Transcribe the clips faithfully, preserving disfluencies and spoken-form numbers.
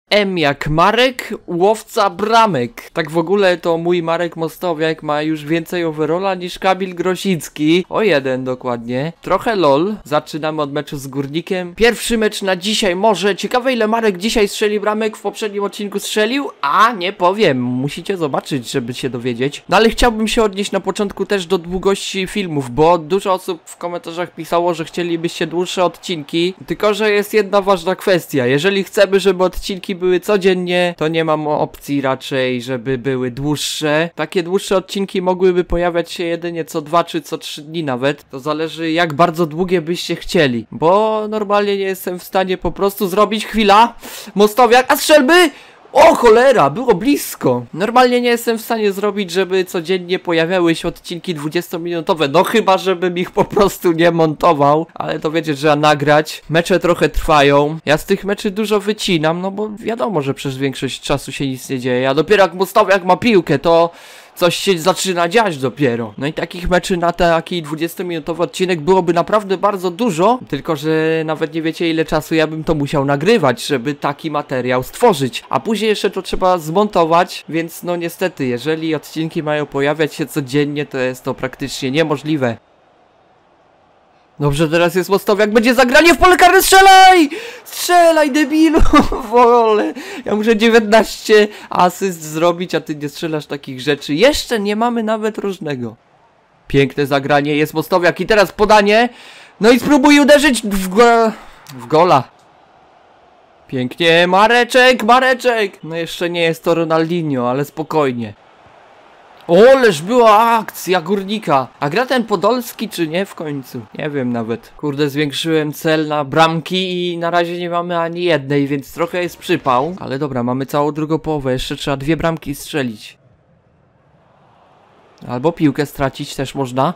M jak Marek, łowca bramek. Tak w ogóle to mój Marek Mostowiak ma już więcej overalla niż Kamil Grosicki. O jeden dokładnie. Trochę lol. Zaczynamy od meczu z Górnikiem. Pierwszy mecz na dzisiaj może. Ciekawe ile Marek dzisiaj strzeli bramek, w poprzednim odcinku strzelił? A nie powiem. Musicie zobaczyć, żeby się dowiedzieć. No ale chciałbym się odnieść na początku też do długości filmów, bo dużo osób w komentarzach pisało, że chcielibyście dłuższe odcinki. Tylko że jest jedna ważna kwestia. Jeżeli chcemy, żeby odcinki były codziennie, to nie mam opcji raczej, żeby były dłuższe. Takie dłuższe odcinki mogłyby pojawiać się jedynie co dwa czy co trzy dni nawet. To zależy jak bardzo długie byście chcieli, bo normalnie nie jestem w stanie po prostu zrobić chwila. Mostowiak, a strzelby! O cholera, było blisko. Normalnie nie jestem w stanie zrobić, żeby codziennie pojawiały się odcinki dwudziestominutowe. No chyba, żebym ich po prostu nie montował. Ale to wiecie, trzeba nagrać. Mecze trochę trwają. Ja z tych meczy dużo wycinam, no bo wiadomo, że przez większość czasu się nic nie dzieje. A dopiero jak Mostowiak ma piłkę, to coś się zaczyna dziać dopiero. No i takich meczy na taki dwudziestominutowy odcinek byłoby naprawdę bardzo dużo. Tylko że nawet nie wiecie ile czasu ja bym to musiał nagrywać, żeby taki materiał stworzyć. A później jeszcze to trzeba zmontować, więc no niestety, jeżeli odcinki mają pojawiać się codziennie, to jest to praktycznie niemożliwe. Dobrze, teraz jest Mostowiak, będzie zagranie w pole karne, strzelaj! Strzelaj, debilu! Wolę. Ja muszę dziewiętnaście asyst zrobić, a ty nie strzelasz takich rzeczy. Jeszcze nie mamy nawet różnego. Piękne zagranie, jest Mostowiak i teraz podanie. No i spróbuj uderzyć w, go w gola. Pięknie, Mareczek, Mareczek! No jeszcze nie jest to Ronaldinho, ale spokojnie. Oleż była akcja Górnika. A gra ten Podolski czy nie w końcu? Nie wiem nawet. Kurde, zwiększyłem cel na bramki i na razie nie mamy ani jednej, więc trochę jest przypał. Ale dobra, mamy całą drugą połowę. Jeszcze trzeba dwie bramki strzelić. Albo piłkę stracić też można.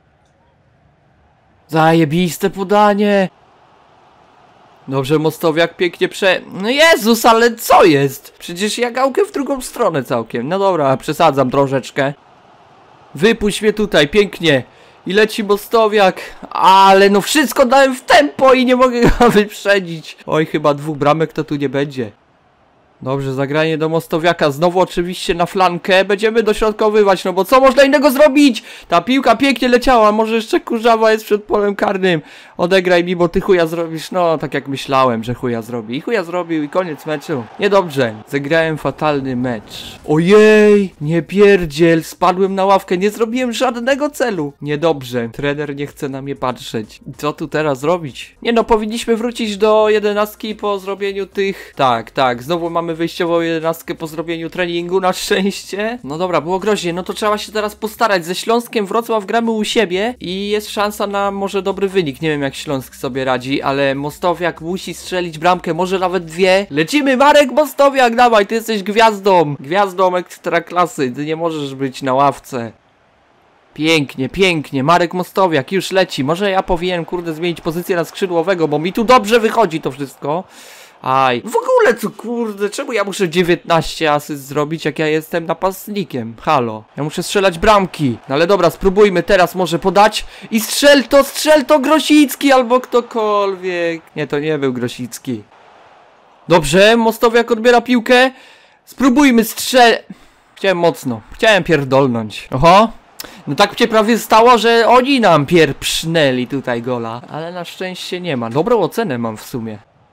Zajebiste podanie. Dobrze, Mostowiak pięknie prze... No Jezus, ale co jest? Przecież ja gałkę w drugą stronę całkiem. No dobra, przesadzam troszeczkę. Wypuść mnie tutaj, pięknie. I leci Mostowiak. Ale no wszystko dałem w tempo i nie mogę go wyprzedzić. Oj, chyba dwóch bramek to tu nie będzie. Dobrze, zagranie do Mostowiaka. Znowu oczywiście na flankę. Będziemy dośrodkowywać, no bo co można innego zrobić? Ta piłka pięknie leciała. Może jeszcze Kurzawa jest przed polem karnym. Odegraj mi, bo ty chuja zrobisz. No, tak jak myślałem, że chuja zrobi. I chuja zrobił i koniec meczu. Niedobrze. Zagrałem fatalny mecz. Ojej, nie pierdziel. Spadłem na ławkę. Nie zrobiłem żadnego celu. Niedobrze. Trener nie chce na mnie patrzeć. Co tu teraz zrobić? Nie no, powinniśmy wrócić do jedenastki po zrobieniu tych... Tak, tak. Znowu mamy wyjściową jedenastkę po zrobieniu treningu, na szczęście. No dobra, było groźnie, no to trzeba się teraz postarać. Ze Śląskiem Wrocław gramy u siebie i jest szansa na może dobry wynik. Nie wiem jak Śląsk sobie radzi, ale Mostowiak musi strzelić bramkę, może nawet dwie. Lecimy, Marek Mostowiak, dawaj, ty jesteś gwiazdą. Gwiazdą ekstraklasy, ty nie możesz być na ławce. Pięknie, pięknie, Marek Mostowiak już leci. Może ja powinienem, kurde, zmienić pozycję na skrzydłowego, bo mi tu dobrze wychodzi to wszystko. Aj, w ogóle co kurde, czemu ja muszę dziewiętnaście asyst zrobić, jak ja jestem napastnikiem? Halo, ja muszę strzelać bramki. No ale dobra, spróbujmy teraz może podać i strzel to, strzel to Grosicki albo ktokolwiek. Nie, to nie był Grosicki. Dobrze, Mostowiak odbiera piłkę. Spróbujmy strzel... Chciałem mocno, chciałem pierdolnąć. Oho. No tak się prawie stało, że oni nam pierpsznęli tutaj gola. Ale na szczęście nie ma. Dobrą ocenę mam w sumie.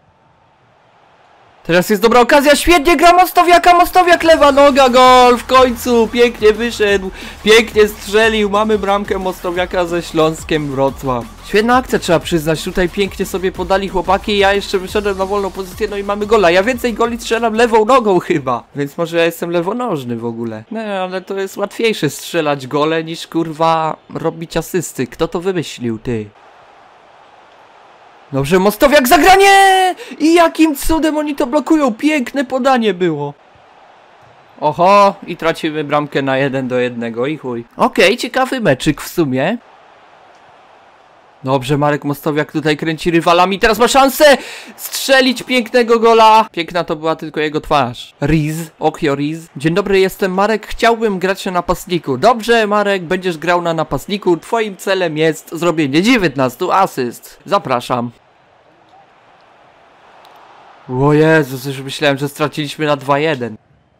Teraz jest dobra okazja, świetnie gra Mostowiaka, Mostowiak lewa noga, gol, w końcu, pięknie wyszedł, pięknie strzelił, mamy bramkę Mostowiaka ze Śląskiem Wrocław. Świetna akcja trzeba przyznać, tutaj pięknie sobie podali chłopaki, ja jeszcze wyszedłem na wolną pozycję, no i mamy gola. Ja więcej goli strzelam lewą nogą chyba, więc może ja jestem lewonożny w ogóle. No ale to jest łatwiejsze strzelać gole niż kurwa robić asysty, kto to wymyślił, ty? Dobrze, Mostowiak zagranie! I jakim cudem oni to blokują? Piękne podanie było. Oho, i tracimy bramkę na jeden do jednego i chuj. Okej, okay, ciekawy meczyk w sumie. Dobrze, Marek Mostowiak tutaj kręci rywalami. Teraz ma szansę strzelić pięknego gola. Piękna to była tylko jego twarz. Riz, Okio Riz. Dzień dobry, jestem Marek. Chciałbym grać na napastniku. Dobrze, Marek, będziesz grał na napastniku. Twoim celem jest zrobienie dziewiętnastu asyst. Zapraszam. O Jezus, już myślałem, że straciliśmy na dwa jeden.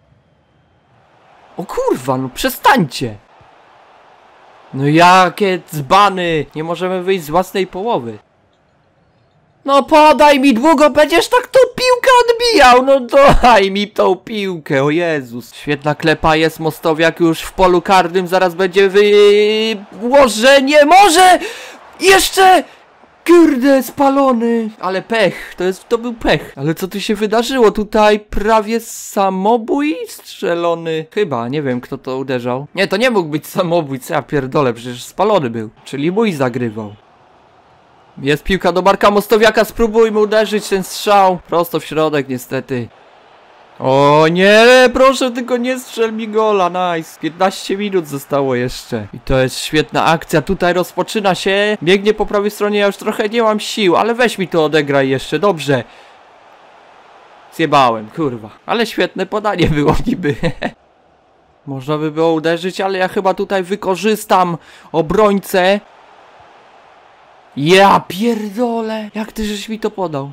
O kurwa, no przestańcie. No jakie dzbany. Nie możemy wyjść z własnej połowy. No podaj mi, długo będziesz tak tą piłkę odbijał. No daj mi tą piłkę, o Jezus. Świetna klepa jest, Mostowiak już w polu karnym. Zaraz będzie wyłożenie. Może jeszcze... Kurde, spalony. Ale pech, to jest, to był pech. Ale co tu się wydarzyło? Tutaj prawie samobój strzelony. Chyba, nie wiem kto to uderzał. Nie, to nie mógł być samobójca, ja pierdolę, przecież spalony był. Czyli mój zagrywał. Jest piłka do Marka Mostowiaka, spróbujmy uderzyć ten strzał. Prosto w środek niestety. O nie, proszę tylko nie strzel mi gola, nice. piętnaście minut zostało jeszcze. I to jest świetna akcja, tutaj rozpoczyna się. Biegnie po prawej stronie, ja już trochę nie mam sił, ale weź mi to odegraj jeszcze, dobrze. Zjebałem, kurwa. Ale świetne podanie było niby. Można by było uderzyć, ale ja chyba tutaj wykorzystam obrońcę. Ja pierdolę, jak ty żeś mi to podał?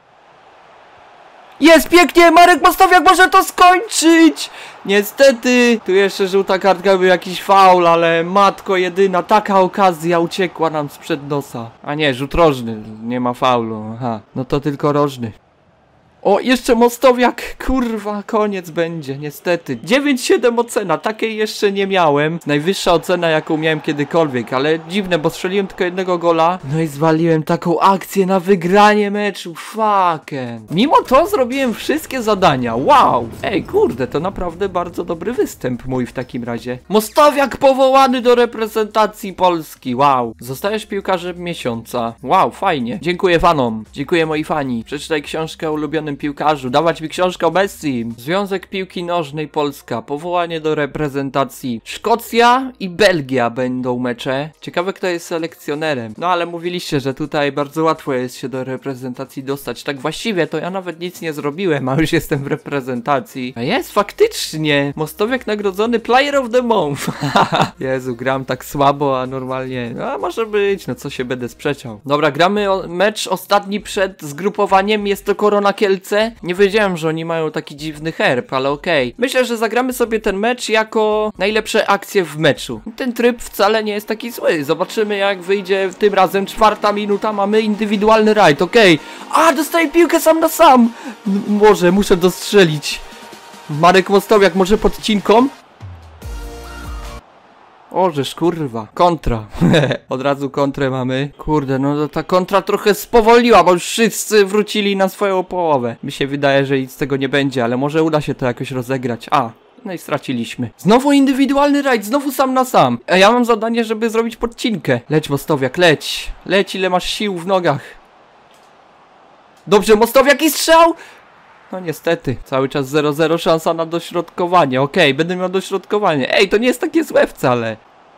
Jest pięknie, Marek Mostowiak może to skończyć! Niestety, tu jeszcze żółta kartka, był jakiś faul, ale matko jedyna, taka okazja uciekła nam sprzed nosa. A nie, rzut rożny, nie ma faulu, aha, no to tylko rożny. O, jeszcze Mostowiak, kurwa, koniec będzie, niestety. dziewięć siedem ocena, takiej jeszcze nie miałem. Najwyższa ocena, jaką miałem kiedykolwiek, ale dziwne, bo strzeliłem tylko jednego gola. No i zwaliłem taką akcję na wygranie meczu, fucking. Mimo to zrobiłem wszystkie zadania, wow. Ej, kurde, to naprawdę bardzo dobry występ mój w takim razie. Mostowiak powołany do reprezentacji Polski, wow. Zostajesz piłkarzem miesiąca, wow, fajnie. Dziękuję fanom, dziękuję moi fani. Przeczytaj książkę o ulubionym piłkarzu, dawać mi książkę o Messi. Związek Piłki Nożnej Polska, powołanie do reprezentacji. Szkocja i Belgia będą mecze. Ciekawe kto jest selekcjonerem. No ale mówiliście, że tutaj bardzo łatwo jest się do reprezentacji dostać. Tak właściwie to ja nawet nic nie zrobiłem, a już jestem w reprezentacji. A jest faktycznie. Mostowiak nagrodzony Player of the Month. Jezu, gram tak słabo, a normalnie. No może być, no co się będę sprzeczał. Dobra, gramy o mecz ostatni przed zgrupowaniem. Jest to Korona Kielce. Nie wiedziałem, że oni mają taki dziwny herb, ale okej. Okay. Myślę, że zagramy sobie ten mecz jako najlepsze akcje w meczu. Ten tryb wcale nie jest taki zły. Zobaczymy jak wyjdzie tym razem. Czwarta minuta, mamy indywidualny rajd, okej. Okay. A, dostaję piłkę sam na sam. M może, muszę dostrzelić. Marek Mostowiak, może podcinką? Ożeż kurwa, kontra. Od razu kontrę mamy. Kurde, no ta kontra trochę spowolniła, bo już wszyscy wrócili na swoją połowę. Mi się wydaje, że nic z tego nie będzie, ale może uda się to jakoś rozegrać. A, no i straciliśmy. Znowu indywidualny rajd, znowu sam na sam. A ja mam zadanie, żeby zrobić podcinkę. Leć Mostowiak, leć. Leć ile masz sił w nogach. Dobrze, Mostowiak i strzał! No niestety, cały czas zero zero, szansa na dośrodkowanie. Okej, okay, będę miał dośrodkowanie. Ej, to nie jest takie złe wcale.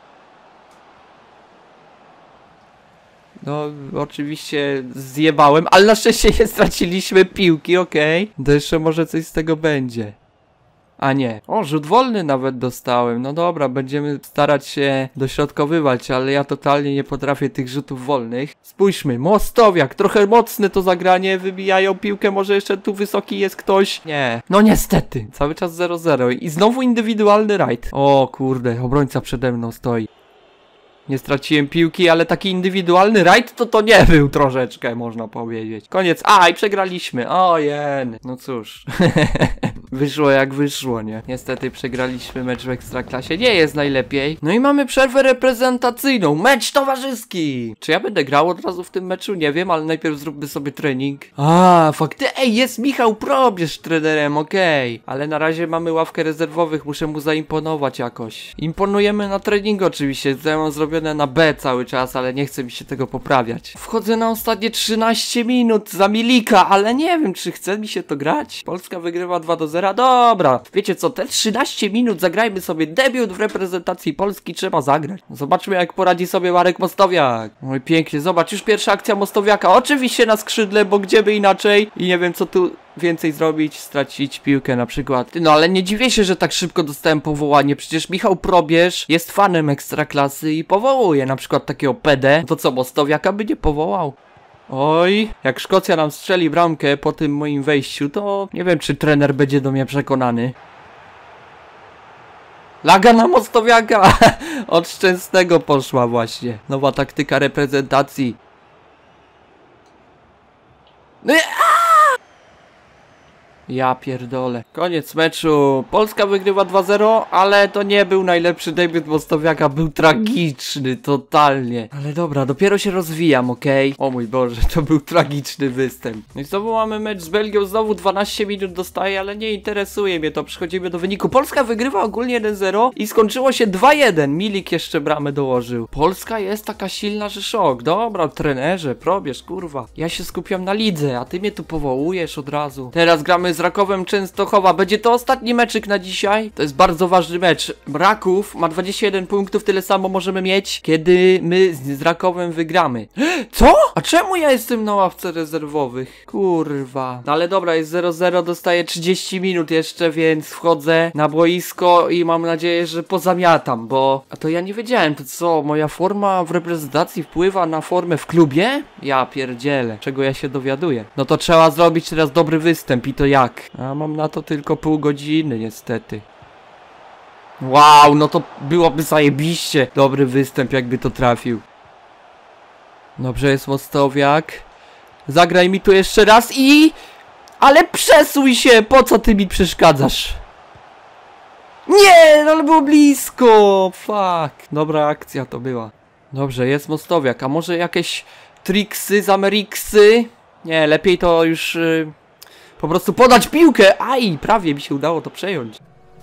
No, oczywiście zjebałem, ale na szczęście nie straciliśmy piłki, okej. Okay. To jeszcze może coś z tego będzie. A nie. O, rzut wolny nawet dostałem. No dobra, będziemy starać się dośrodkowywać, ale ja totalnie nie potrafię tych rzutów wolnych. Spójrzmy, Mostowiak, trochę mocne to zagranie, wybijają piłkę, może jeszcze tu wysoki jest ktoś. Nie. No niestety, cały czas zero zero i znowu indywidualny rajd. O kurde, obrońca przede mną stoi. Nie straciłem piłki, ale taki indywidualny rajd to to nie był troszeczkę, można powiedzieć. Koniec. A, i przegraliśmy. Ojen. No cóż. Wyszło jak wyszło, nie? Niestety przegraliśmy mecz w Ekstraklasie. Nie jest najlepiej. No i mamy przerwę reprezentacyjną. Mecz towarzyski. Czy ja będę grał od razu w tym meczu? Nie wiem, ale najpierw zróbmy sobie trening. A, fakty. Ej, jest Michał Probierz trenerem, okej. Okay. Ale na razie mamy ławkę rezerwowych. Muszę mu zaimponować jakoś. Imponujemy na treningu oczywiście. Ja mam zrobione na B cały czas, ale nie chce mi się tego poprawiać. Wchodzę na ostatnie trzynaście minut za Milika, ale nie wiem, czy chce mi się to grać. Polska wygrywa dwa do zera. Dobra, wiecie co, te trzynaście minut zagrajmy sobie debiut w reprezentacji Polski, trzeba zagrać. Zobaczmy jak poradzi sobie Marek Mostowiak. Oj pięknie, zobacz, już pierwsza akcja Mostowiaka, oczywiście na skrzydle, bo gdzie by inaczej i nie wiem co tu więcej zrobić, stracić piłkę na przykład. No ale nie dziwię się, że tak szybko dostałem powołanie, przecież Michał Probierz jest fanem Ekstraklasy i powołuje na przykład takiego P D. To co, Mostowiaka by nie powołał? Oj, jak Szkocja nam strzeli bramkę po tym moim wejściu, to nie wiem, czy trener będzie do mnie przekonany. Laga na Mostowiaka! Od Szczęsnego poszła właśnie. Nowa taktyka reprezentacji. No i... Ja pierdolę. Koniec meczu. Polska wygrywa dwa zero, ale to nie był najlepszy debiut Mostowiaka. Był tragiczny, totalnie. Ale dobra, dopiero się rozwijam, okej? Okay? O mój Boże, to był tragiczny występ. No i znowu mamy mecz z Belgią. Znowu dwanaście minut dostaje, ale nie interesuje mnie to. Przechodzimy do wyniku. Polska wygrywa ogólnie jeden zero i skończyło się dwa jeden. Milik jeszcze bramę dołożył. Polska jest taka silna, że szok. Dobra, trenerze, probierz, kurwa. Ja się skupiam na lidze, a ty mnie tu powołujesz od razu. Teraz gramy z Rakowem Częstochowa. Będzie to ostatni meczyk na dzisiaj. To jest bardzo ważny mecz. Raków ma dwadzieścia jeden punktów, tyle samo możemy mieć, kiedy my z, z Rakowem wygramy. Co? A czemu ja jestem na ławce rezerwowych? Kurwa. No ale dobra, jest zero zero, dostaję trzydzieści minut jeszcze, więc wchodzę na boisko i mam nadzieję, że pozamiatam, bo... A to ja nie wiedziałem, to co? Moja forma w reprezentacji wpływa na formę w klubie? Ja pierdzielę. Czego ja się dowiaduję? No to trzeba zrobić teraz dobry występ i to jak? A mam na to tylko pół godziny, niestety. Wow, no to byłoby zajebiście dobry występ, jakby to trafił. Dobrze, jest Mostowiak. Zagraj mi tu jeszcze raz i... Ale przesuń się! Po co ty mi przeszkadzasz? Nie, no ale było blisko! Fuck. Dobra akcja to była. Dobrze, jest Mostowiak. A może jakieś triksy z Ameriksy? Nie, lepiej to już... Yy... Po prostu podać piłkę! Aj, prawie mi się udało to przejąć.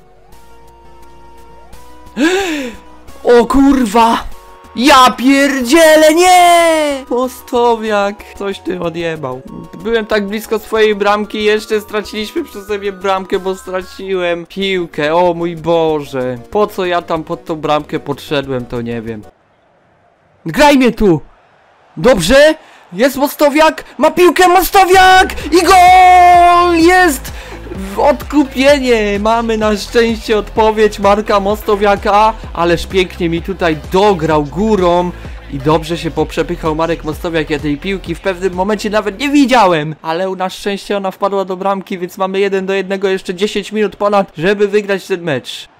O kurwa! Ja pierdzielę, nie! Mostowiak, coś ty odjebał. Byłem tak blisko swojej bramki, jeszcze straciliśmy przeze mnie bramkę, bo straciłem piłkę. O mój Boże. Po co ja tam pod tą bramkę podszedłem, to nie wiem. Graj mnie tu! Dobrze? Jest Mostowiak, ma piłkę Mostowiak i gol! Jest odkupienie! Mamy na szczęście odpowiedź Marka Mostowiaka, ależ pięknie mi tutaj dograł górą i dobrze się poprzepychał Marek Mostowiak. Ja tej piłki w pewnym momencie nawet nie widziałem, ale na szczęście ona wpadła do bramki, więc mamy jeden do jednego, jeszcze dziesięć minut ponad, żeby wygrać ten mecz.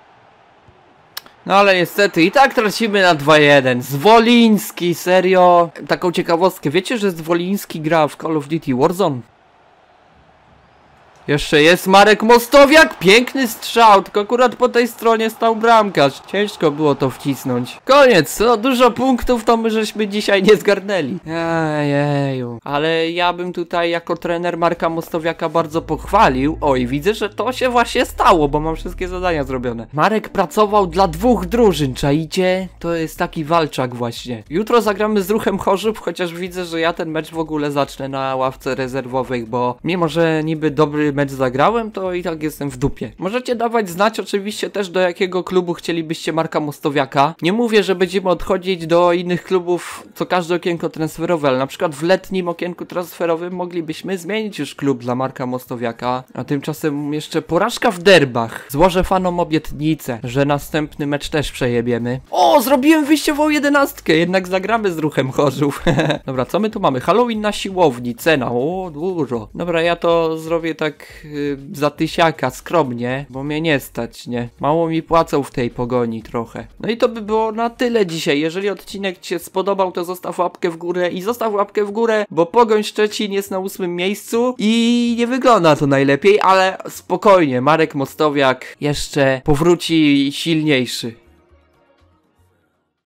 No ale niestety i tak tracimy na dwa jeden. Zwoliński, serio. Taką ciekawostkę, wiecie, że Zwoliński gra w Call of Duty Warzone? Jeszcze jest Marek Mostowiak, piękny strzał, tylko akurat po tej stronie stał bramkarz. Ciężko było to wcisnąć. Koniec, no dużo punktów to my żeśmy dzisiaj nie zgarnęli. Jeju. Ale ja bym tutaj jako trener Marka Mostowiaka bardzo pochwalił. Oj, widzę, że to się właśnie stało, bo mam wszystkie zadania zrobione. Marek pracował dla dwóch drużyn, czaicie? To jest taki walczak właśnie. Jutro zagramy z Ruchem Chorzów, chociaż widzę, że ja ten mecz w ogóle zacznę na ławce rezerwowych, bo mimo, że niby dobry mecz zagrałem, to i tak jestem w dupie. Możecie dawać znać oczywiście też, do jakiego klubu chcielibyście Marka Mostowiaka. Nie mówię, że będziemy odchodzić do innych klubów co każde okienko transferowe, ale na przykład w letnim okienku transferowym moglibyśmy zmienić już klub dla Marka Mostowiaka. A tymczasem jeszcze porażka w derbach. Złożę fanom obietnicę, że następny mecz też przejebiemy. O, zrobiłem wyjściową jedenastkę, jednak zagramy z Ruchem Chorzów. Dobra, co my tu mamy? Halloween na siłowni, cena, o, dużo. Dobra, ja to zrobię tak yy, za tysiaka, skromnie, bo mnie nie stać, nie? Mało mi płacą w tej pogoni trochę. No i to by było na tyle dzisiaj. Jeżeli odcinek ci się spodobał, to zostaw łapkę w górę i zostaw łapkę w górę, bo Pogoń Szczecin jest na ósmym miejscu i nie wygląda to najlepiej, ale spokojnie, Marek Mostowiak jeszcze powróci silniejszy.